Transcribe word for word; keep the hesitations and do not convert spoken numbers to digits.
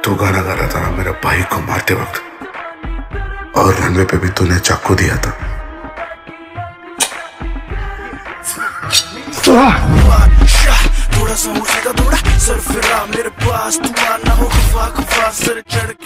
तू गाना गा रहा था ना मेरे भाई को मारते वक्त, और रनवे पे भी तूने चाकू दिया था। थोड़ा सा ऊंचा थोड़ा सर फिरा मेरे पास, तू आना हो खफा खफा सर चढ़